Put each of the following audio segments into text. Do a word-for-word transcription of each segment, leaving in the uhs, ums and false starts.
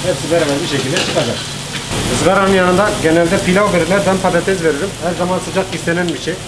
Hepsi beraber bir şekilde çıkacak. Izgaranın yanında genelde pilav verirler. Ben patates veririm. Her zaman sıcak istenen bir şey.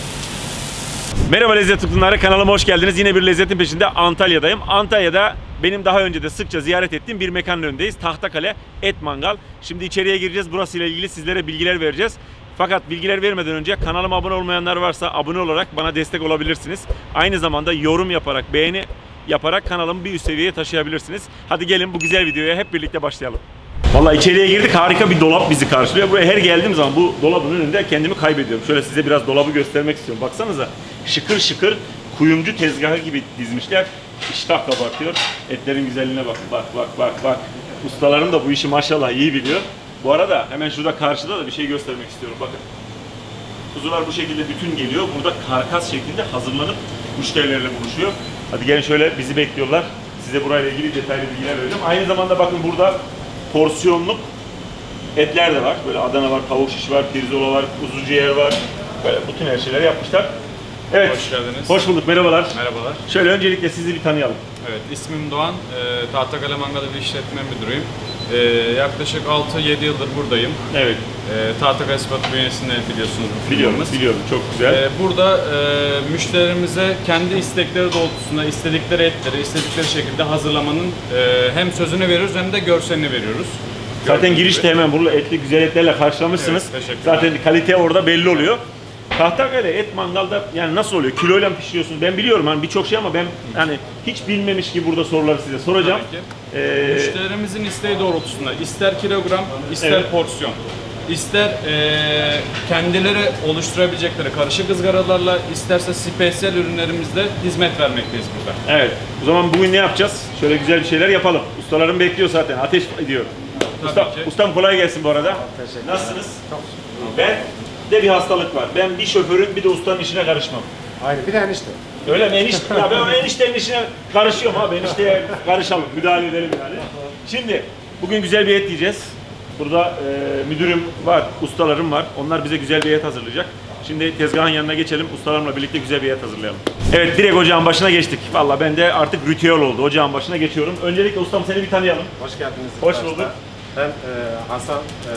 Merhaba lezzet tutkunları, kanalıma hoş geldiniz. Yine bir lezzetin peşinde Antalya'dayım. Antalya'da benim daha önce de sıkça ziyaret ettiğim bir mekanın önündeyiz. Tahtakale Et Mangal. Şimdi içeriye gireceğiz. Burasıyla ilgili sizlere bilgiler vereceğiz. Fakat bilgiler vermeden önce kanalıma abone olmayanlar varsa abone olarak bana destek olabilirsiniz. Aynı zamanda yorum yaparak, beğeni yaparak kanalımı bir üst seviyeye taşıyabilirsiniz. Hadi gelin bu güzel videoya hep birlikte başlayalım. Vallahi içeriye girdik, harika bir dolap bizi karşılıyor. Buraya her geldiğim zaman bu dolabın önünde kendimi kaybediyorum. Şöyle size biraz dolabı göstermek istiyorum. Baksanıza şıkır şıkır kuyumcu tezgahı gibi dizmişler. İştah kabartıyor. Etlerin güzelliğine bak. Bak bak bak bak. Ustalarım da bu işi maşallah iyi biliyor. Bu arada hemen şurada karşıda da bir şey göstermek istiyorum. Bakın. Kuzular bu şekilde bütün geliyor. Burada karkas şeklinde hazırlanıp müşterilerle buluşuyor. Hadi gelin şöyle, bizi bekliyorlar. Size burayla ilgili detaylı bilgiler vereceğim. Aynı zamanda bakın burada porsiyonluk etler de var. Böyle Adana var, tavuk şiş var, pirzola var, kuzu ciğer var. Böyle bütün her şeyleri yapmışlar. Evet. Hoş geldiniz. Hoş bulduk. Merhabalar. Merhabalar. Şöyle öncelikle sizi bir tanıyalım. Evet, ismim Doğan. E, Tahtakale Mangal Evi işletme müdürüyüm. E, yaklaşık altı yedi yıldır buradayım. Evet. E, Tahtakale Spot bünyesinde biliyorsunuz. Biliyorum, biliyorum. Çok güzel. E, burada e, müşterilerimize kendi istekleri doğrultusunda istedikleri etleri istedikleri şekilde hazırlamanın e, hem sözünü veriyoruz hem de görselini veriyoruz. Zaten Gördüğünüz girişte gibi. hemen burada etli güzel etlerle karşılamışsınız. Evet, teşekkürler. Zaten kalite orada belli oluyor. Tahtakale et mangalda yani nasıl oluyor? Kiloyla mı pişiriyorsunuz? Ben biliyorum hani birçok şey ama ben hani hiç bilmemiş gibi burada soruları size soracağım. Ee, Müşterimizin isteği doğrultusunda ister kilogram, ister evet. porsiyon, ister e, kendileri oluşturabilecekleri karışık ızgaralarla, isterse spesiyel ürünlerimizle hizmet vermekteyiz burada. Evet. O zaman bugün ne yapacağız? Şöyle güzel bir şeyler yapalım. Ustalarım bekliyor zaten. Ateş ediyor. Usta, ustam kolay gelsin bu arada. Nasılsınız? Çok Ben de bir hastalık var. Ben bir şoförün bir de ustanın işine karışmam. Aynı bir de enişte. Öyle mi? Enişte, ya ben eniştenin işine karışıyorum abi. Enişteye karışalım, müdahale edelim yani. Şimdi bugün güzel bir et yiyeceğiz. Burada e, müdürüm var, ustalarım var. Onlar bize güzel bir et hazırlayacak. Şimdi tezgahın yanına geçelim. Ustalarımla birlikte güzel bir et hazırlayalım. Evet, direkt ocağın başına geçtik. Vallahi ben de artık ritüel oldu. Ocağın başına geçiyorum. Öncelikle ustam seni bir tanıyalım. Hoş geldiniz. Hoş bulduk. Ben e, Hasan. E,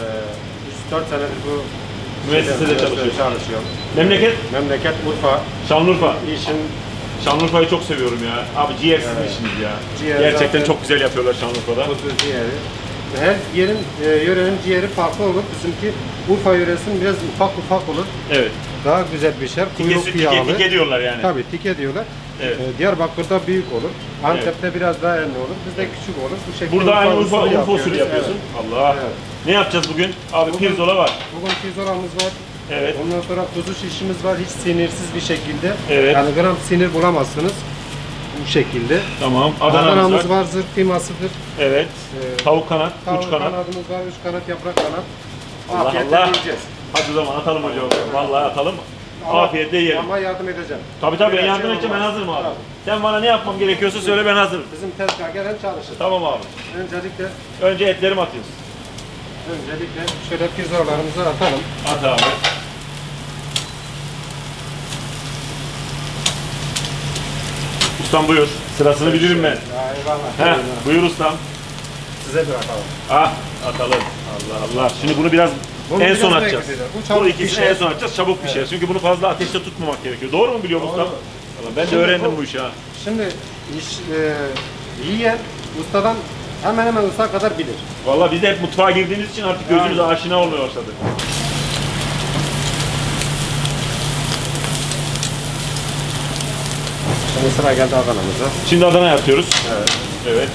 üç dört senedir bu müessesede çalışıyorum. çalışıyorum. Memleket? Memleket Urfa. Şanlıurfa. İşin Şanlıurfa'yı çok seviyorum ya. Abi ciğer sizin evet. işiniz ya. Ciğer Gerçekten zaten çok güzel yapıyorlar Şanlıurfa'da. kuzu ciğeri. Her yerin, e, yörenin ciğeri farklı olur. Bizimki Urfa yöresinin biraz ufak ufak olur. Evet. Daha güzel bir şey. Kuyruk Tike, yağlı. tike, tike diyorlar yani. Tabii tike diyorlar. Evet. E, Diyarbakır'da büyük olur. Antep'te evet. biraz daha enli olur. Bizde küçük olur. Bu şekilde burada aynı Urfa, usulü Urfa usulü yapıyorsun. Evet. Allah. Evet. Ne yapacağız bugün? Abi Bugün, pirzola var. Bugün pirzolamız var. Evet. Ondan sonra kuzu şişimiz var. Hiç sinirsiz bir şekilde. Evet. Yani gram sinir bulamazsınız. Bu şekilde. Tamam. Adana'mız, Adana'mız var. var. Zırh kıymasıdır. Evet. Ee, Tavuk kanat, Tavuk uç kanat. kanadımız var. Üç kanat, yaprak kanat. Allah Afiyetle Allah. yiyeceğiz. Hadi o zaman atalım hocam. Vallahi atalım. Ama, Afiyetle yiyelim. Ama yardım edeceğim. Tabii tabii ben Biraz yardım şey edeceğim, ben olmaz. hazırım abi. Tabii. Sen bana ne yapmam gerekiyorsa söyle, ben hazırım. Bizim tezgah gelen çalışır. Tamam abi. Öncelikle Önce etlerimi atıyoruz. Öncelikle şöyle pirzolalarımızı atalım. At abi. Ustam buyur. Sırasını bilirim ben. Ya eyvallah. Heh, buyur ustam. Size bırakalım. Ah, atalım. Allah Allah. Şimdi bunu biraz Bunu en biraz son atacağız. bekleyeceğiz. Bu Bu çabuk ikisini pişer. en son atacağız. Çabuk pişer. Evet. Çünkü bunu fazla ateşte tutmamak gerekiyor. Doğru mu biliyor ustam? Doğru. Vallahi ben de Şimdi öğrendim bu- bu işi ha. Şimdi iş e, yiyen ustadan hemen hemen usta kadar bilir. Vallahi biz de hep mutfağa girdiğimiz için artık gözümüz Aynen. aşina olmaya başladı. Şimdi sıra geldi Adana'mıza. Şimdi Adana yapıyoruz. Evet. Evet.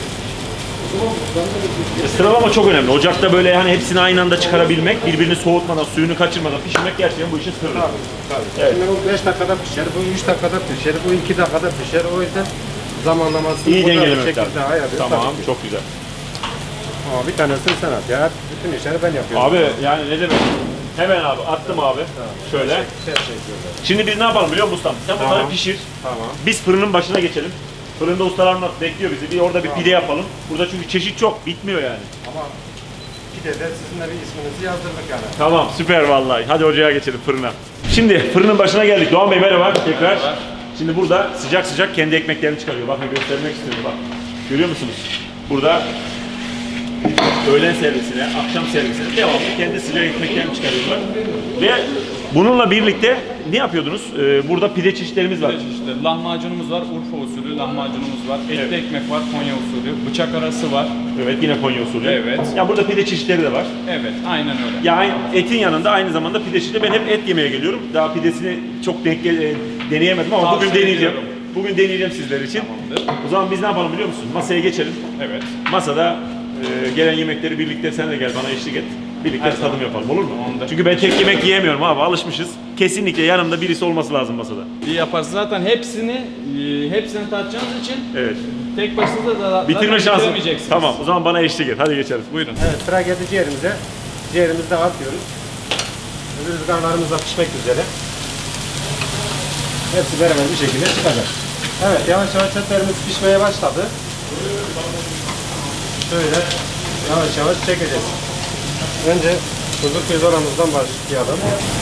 E, Sıralama çok önemli. Ocakta böyle hani hepsini aynı anda çıkarabilmek, birbirini soğutmadan, suyunu kaçırmadan pişirmek gerçekten bu işin sırrı. Tabii, tabii. Evet. Şimdi bu beş dakikada pişer, bu üç dakikada pişer, bu iki dakikada pişer. O yüzden zamanlamasını İyi bu da bir dengelemek şekilde lazım. ayarlıyoruz. Tamam, Tabii. çok güzel. Ama bir tanesini sen at ya. Bütün işleri ben yapıyorum. Abi yani ne demek? Hemen abi attım abi. Şöyle. Şey çekiyorlar. Şimdi biz ne yapalım biliyor musun ustam? Sen bunları Tamam. pişir. Tamam. Biz fırının başına geçelim. Fırında ustalarımla bekliyor bizi. Bir orada bir Tamam. pide yapalım. Burada çünkü çeşit çok, bitmiyor yani. Ama pidede sizin de bir isminizi yazdırdık yani. Tamam, süper vallahi. Hadi ocağa geçelim, fırına. Şimdi fırının başına geldik. Doğan Bey merhaba tekrar. Merhaba. Şimdi burada sıcak sıcak kendi ekmeklerini çıkarıyor. Bakın göstermek istiyorum bak. Görüyor musunuz? Burada öğlen servisine, akşam servisine devamlı kendi sıcak ekmeklerini çıkarıyorlar. Ve bununla birlikte ne yapıyordunuz? Ee, burada pide çeşitlerimiz var. Pide çeşitleri. Lahmacunumuz var, Urfa usulü lahmacunumuz var. Etli Evet. ekmek var, Konya usulü. Bıçak arası var. Evet, yine Konya usulü. Evet. Ya burada pide çeşitleri de var. Evet, aynen öyle. Ya etin yanında aynı zamanda pide çeşitleri. Ben hep et yemeye geliyorum. Daha pidesini çok denk e, deneyemedim ama Tavsiye bugün deneyeceğim. ediyorum. Bugün deneyeceğim sizler için. Tamamdır. O zaman biz ne yapalım biliyor musun? Masaya geçelim. Evet. Masada e, gelen yemekleri birlikte sen de gel bana eşlik et. Birlikte Her bir tadım zaman. yapalım, olur mu? Tamamdır. Çünkü ben tek yemek yiyemiyorum abi, alışmışız. Kesinlikle yanımda birisi olması lazım masada. İyi yaparsın. Zaten hepsini e, hepsini tatacağınız için Evet. tek başınıza da Bitirme zaten şansı. bitiremeyeceksiniz. Tamam, o zaman bana eşlik et. Hadi geçelim. Buyurun. Evet, sıra geldi ciğerimize. Ciğerimizi de atıyoruz. Öbür ızgaralarımız da pişmek üzere. Hepsi beraber bir şekilde çıkacak. Evet, yavaş yavaş etlerimiz pişmeye başladı. Şöyle yavaş yavaş çekeceğiz. Önce kuzu pirzolamızdan başlayalım.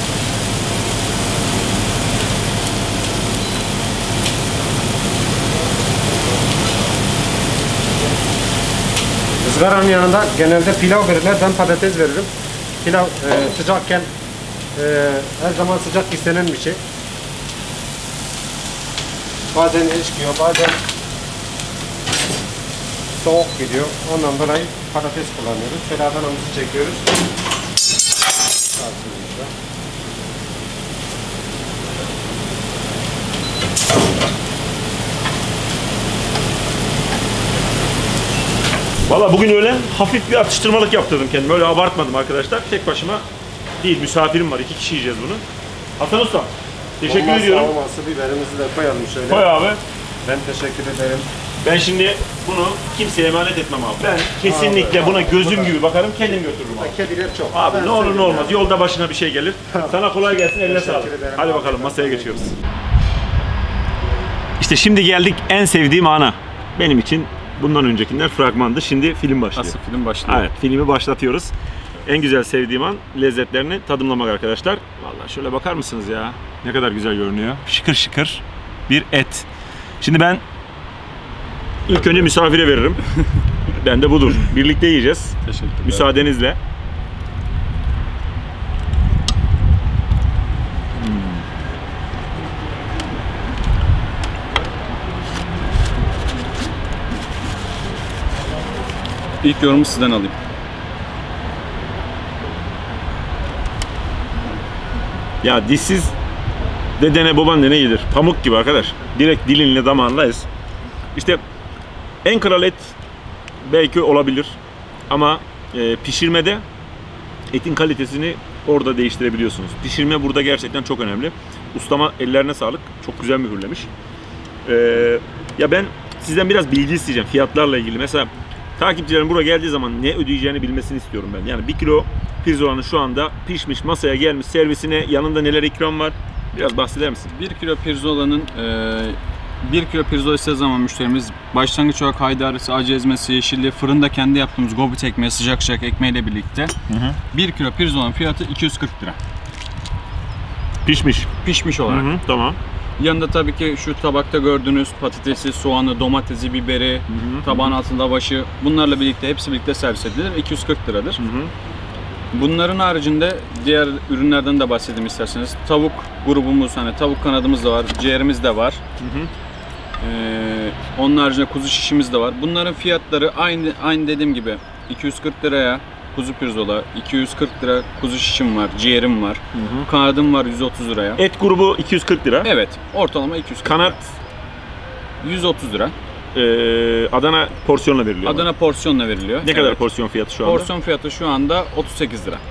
Izgaranın yanında genelde pilav verirler, ben patates veririm. Pilav e, sıcakken e, her zaman sıcak istenen bir şey. Bazen eşkiyor, bazen soğuk gidiyor. Ondan dolayı patates kullanıyoruz. Şöyle Adana'mızı çekiyoruz. Valla bugün öyle hafif bir atıştırmalık yaptırdım kendime. Öyle abartmadım arkadaşlar. Tek başıma değil, misafirim var. İki kişi yiyeceğiz bunu. Hasan Usta, teşekkür Olmazsa ediyorum. olmazsa biberimizi de koyalım şöyle. Koy abi. Ben teşekkür ederim. Ben şimdi bunu kimseye emanet etmem abi. Ben kesinlikle Abi, buna abi, gözüm bu da- gibi bakarım, kendim götürürüm abi. Kediler çok. Abi Ben ne olur ne seviyorum olmaz. ya. Yolda başına bir şey gelir. Sana kolay gelsin, eline Teşekkür sağlık. ederim. Hadi bakalım masaya geçiyoruz. İşte şimdi geldik en sevdiğim ana. Benim için bundan öncekiler fragmandı. Şimdi film başlıyor. Asıl film başlıyor. Evet, filmi başlatıyoruz. En güzel sevdiğim an lezzetlerini tadımlamak arkadaşlar. Vallahi şöyle bakar mısınız ya? Ne kadar güzel görünüyor. Şıkır şıkır bir et. Şimdi ben ilk önce misafire veririm. Ben de budur. Birlikte yiyeceğiz. Teşekkürler. Müsaadenizle. İlk yorumu sizden alayım. Ya dişsiz dedene babaannene yedir. Pamuk gibi arkadaş. Direkt dilinle damağınla ez. İşte en kral et belki olabilir. Ama e, pişirmede etin kalitesini orada değiştirebiliyorsunuz. Pişirme burada gerçekten çok önemli. Ustama ellerine sağlık. Çok güzel mühürlemiş. E, ya ben sizden biraz bilgi isteyeceğim fiyatlarla ilgili. Mesela takipçilerin buraya geldiği zaman ne ödeyeceğini bilmesini istiyorum ben. Yani bir kilo pirzolanın şu anda pişmiş, masaya gelmiş, servisine yanında neler ikram var? Biraz bahseder misin? bir kilo pirzolanın bir kilo pirzola istediği zaman müşterimiz başlangıç olarak haydarisi, acı ezmesi, yeşilliği, fırında kendi yaptığımız gobit ekmeği, sıcak sıcak ekmeğiyle birlikte bir kilo pirzolanın fiyatı iki yüz kırk lira. Pişmiş. Pişmiş Hı olarak. hı, tamam. Yanında tabii ki şu tabakta gördüğünüz patatesi, soğanı, domatesi, biberi, hı. tabağın altında lavaşı, bunlarla birlikte hepsi birlikte servis edilir. iki yüz kırk liradır. Hı hı. Bunların haricinde diğer ürünlerden de bahsedeyim isterseniz. Tavuk grubumuz, hani tavuk kanadımız da var, ciğerimiz de var. Hı hı. Ee, onun haricinde kuzu şişimiz de var. Bunların fiyatları aynı aynı dediğim gibi iki yüz kırk liraya kuzu pirzola, iki yüz kırk lira kuzu şişim var, ciğerim var, Hı hı. kanadım var yüz otuz liraya. Et grubu iki yüz kırk lira. Evet, ortalama iki yüz kırk Kanat lira. yüz otuz lira. e, Adana porsiyonla veriliyor. mu? Adana porsiyonla veriliyor. Ne kadar Evet. porsiyon fiyatı şu anda? Porsiyon fiyatı şu anda otuz sekiz lira.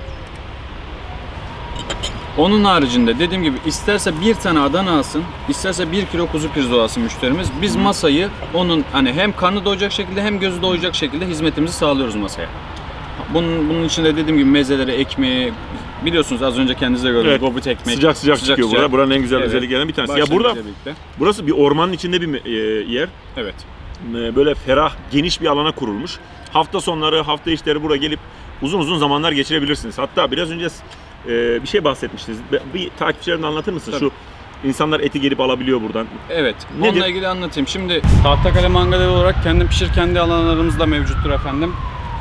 Onun haricinde dediğim gibi isterse bir tane Adana alsın, isterse bir kilo kuzu pirzola alsın müşterimiz. Biz masayı onun hani hem karnı doyacak şekilde hem gözü doyacak şekilde hizmetimizi sağlıyoruz masaya. Bunun, bunun içinde dediğim gibi mezeleri, ekmeği, biliyorsunuz az önce kendiniz de gördünüz, Evet. gobit ekmek. Sıcak sıcak, çıkıyor burada. Buranın en güzel Evet. özelliklerinden bir tanesi. Ya Başlangıçla burada birlikte. burası bir ormanın içinde bir e, yer. Evet. E, Böyle ferah, geniş bir alana kurulmuş. Hafta sonları, hafta içleri buraya gelip uzun uzun zamanlar geçirebilirsiniz. Hatta biraz önce e, bir şey bahsetmiştiniz. Bir takipçilerine anlatır mısın? Tabii. Şu insanlar eti gelip alabiliyor buradan. Evet. Nedir? Onunla ilgili anlatayım. Şimdi Tahtakale Mangal olarak kendi pişir kendi alanlarımız da mevcuttur efendim.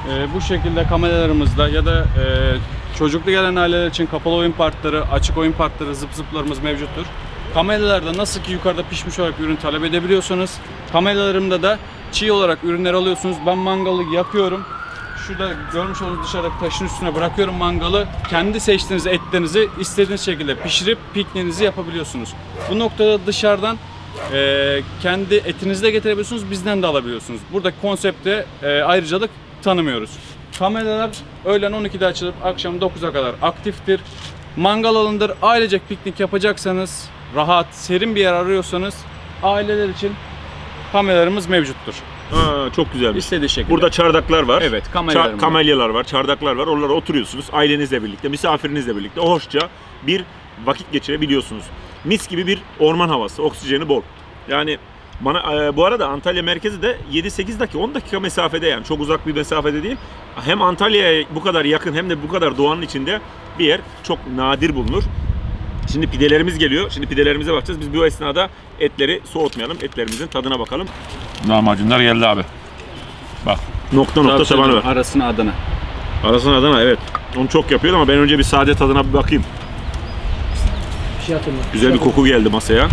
e, bu şekilde kameralarımızda ya da e, çocuklu gelen aileler için kapalı oyun parkları, açık oyun parkları, zıp zıplarımız mevcuttur. Kameralarda nasıl ki yukarıda pişmiş olarak ürün talep edebiliyorsanız, kameralarımda da çiğ olarak ürünler alıyorsunuz. Ben mangalı yakıyorum. Şurada görmüş olduğunuz dışarıdaki taşın üstüne bırakıyorum mangalı. Kendi seçtiğiniz etlerinizi istediğiniz şekilde pişirip pikniğinizi yapabiliyorsunuz. Bu noktada dışarıdan e, kendi etinizi de getirebiliyorsunuz, bizden de alabiliyorsunuz. Buradaki konsepte e, ayrıcalık tanımıyoruz. Kameralar öğlen on ikide açılıp akşam dokuza kadar aktiftir. Mangal alanıdır. Ailecek piknik yapacaksanız, rahat, serin bir yer arıyorsanız aileler için kameralarımız mevcuttur. Aa, çok güzelmiş. İstediği şekilde. Burada çardaklar var. Evet, kamelyalarımız Ça- kamelyalar var, çardaklar var. Oralara oturuyorsunuz ailenizle birlikte, misafirinizle birlikte hoşça bir vakit geçirebiliyorsunuz. Mis gibi bir orman havası, oksijeni bol. Yani bana e, bu arada Antalya merkezi de yedi sekiz dakika, on dakika mesafede, yani çok uzak bir mesafede değil. Hem Antalya'ya bu kadar yakın hem de bu kadar doğanın içinde bir yer çok nadir bulunur. Şimdi pidelerimiz geliyor. Şimdi pidelerimize bakacağız. Biz bu esnada etleri soğutmayalım. Etlerimizin tadına bakalım. Lahmacunlar geldi abi. Bak. Nokta nokta tabanı var. Arasına Adana. Arasına Adana, evet. Onu çok yapıyor ama ben önce bir sade tadına bir bakayım. Bir şey atın. Güzel bir koku geldi masaya.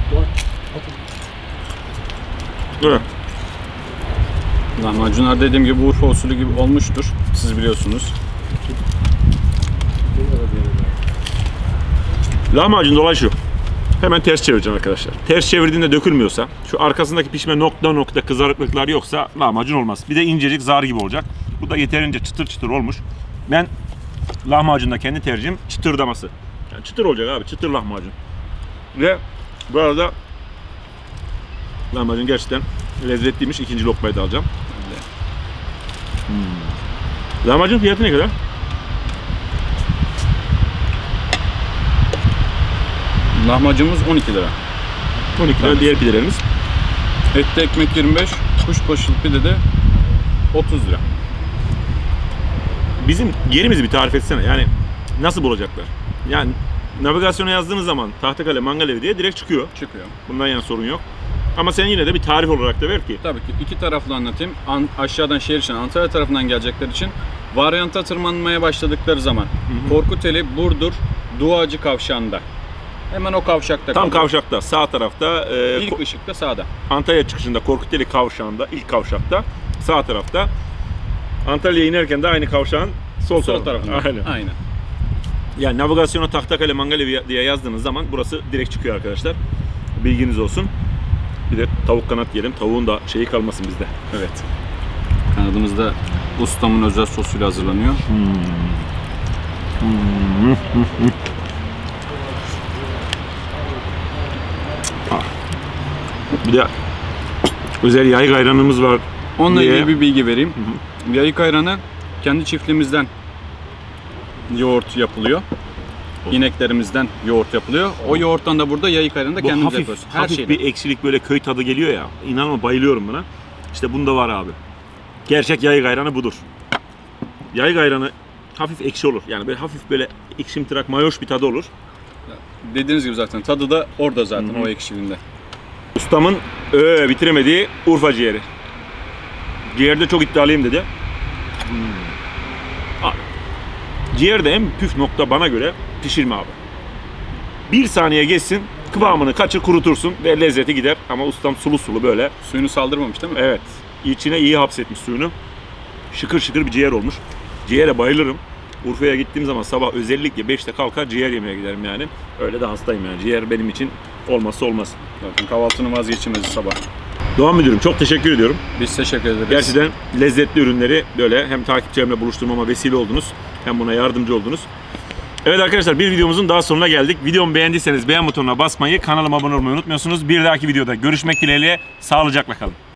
Evet. Lahmacunlar dediğim gibi Urfa usulü gibi olmuştur. Siz biliyorsunuz. Lahmacun olay şu. Hemen ters çevireceğim arkadaşlar. Ters çevirdiğinde dökülmüyorsa, şu arkasındaki pişme nokta nokta kızarıklıklar yoksa lahmacun olmaz. Bir de incecik zar gibi olacak. Bu da yeterince çıtır çıtır olmuş. Ben lahmacunda kendi tercihim çıtırdaması. Yani çıtır olacak abi, çıtır lahmacun. Ve bu arada lahmacun gerçekten lezzetliymiş. İkinci lokmayı da alacağım. Hmm. Lahmacun fiyatı ne kadar? Lahmacunumuz on iki lira. on iki lira diğer pidelerimiz. Etli ekmek yirmi beş, kuşbaşılı pide de otuz lira. Bizim yerimizi bir tarif etsene. Yani nasıl bulacaklar? Yani navigasyona yazdığınız zaman Tahtakale Mangal Evi diye direkt çıkıyor. Çıkıyor. Bundan yana sorun yok. Ama sen yine de bir tarif olarak da ver ki. Tabii ki iki taraflı anlatayım. An aşağıdan şehir için, Antalya tarafından gelecekler için varyanta tırmanmaya başladıkları zaman Korkuteli, Burdur, Duacı kavşağında. Hemen o kavşakta Tam kalıyor. kavşakta, sağ tarafta, e, İlk ışıkta sağda. Antalya çıkışında Korkuteli kavşağında, ilk kavşakta, sağ tarafta. Antalya'ya inerken de aynı kavşağın sol, Sol tarafında. tarafında. Aynen. Aynen. Yani navigasyona Tahtakale Mangal Evi diye yazdığınız zaman burası direkt çıkıyor arkadaşlar. Bilginiz olsun. Bir de tavuk kanat yiyelim. Tavuğun da şeyi kalmasın bizde. Evet. Kanadımız da ustamın özel sosuyla hazırlanıyor. Bir de özel yayık ayranımız var. Onunla diye. ilgili bir bilgi vereyim. Yayık ayranı kendi çiftliğimizden yoğurt yapılıyor. İneklerimizden yoğurt yapılıyor. O yoğurttan da burada yayık ayranı da Bu kendimiz hafif, yapıyoruz. Her hafif şeyden. bir ekşilik, böyle köy tadı geliyor ya. İnanılmaz bayılıyorum buna. İşte bunda var abi. Gerçek yayık ayranı budur. Yayık ayranı hafif ekşi olur. Yani böyle hafif böyle ekşimtırak mayoş bir tadı olur. Dediğiniz gibi zaten tadı da orada zaten, Hı hı. o ekşiliğinde. Ustamın öö, bitiremediği Urfa ciğeri. Ciğerde çok iddialıyım dedi. Hmm. Abi, ciğerde en püf nokta bana göre pişirme abi. Bir saniye geçsin, kıvamını kaçır, kurutursun ve lezzeti gider. Ama ustam sulu sulu böyle. Suyunu saldırmamış değil mi? Evet. İçine iyi hapsetmiş suyunu. Şıkır şıkır bir ciğer olmuş. Ciğere bayılırım. Urfa'ya gittiğim zaman sabah özellikle beşte kalkar ciğer yemeye giderim yani. Öyle de hastayım yani. Ciğer benim için olmazsa olmaz. Zaten kahvaltının vazgeçilmezi sabah. Doğan Müdürüm çok teşekkür ediyorum. Biz teşekkür ederiz. Gerçekten lezzetli ürünleri böyle hem takipçilerimle buluşturmama vesile oldunuz hem buna yardımcı oldunuz. Evet arkadaşlar, bir videomuzun daha sonuna geldik. Videomu beğendiyseniz beğen butonuna basmayı, kanalıma abone olmayı unutmuyorsunuz. Bir dahaki videoda görüşmek dileğiyle, sağlıcakla kalın.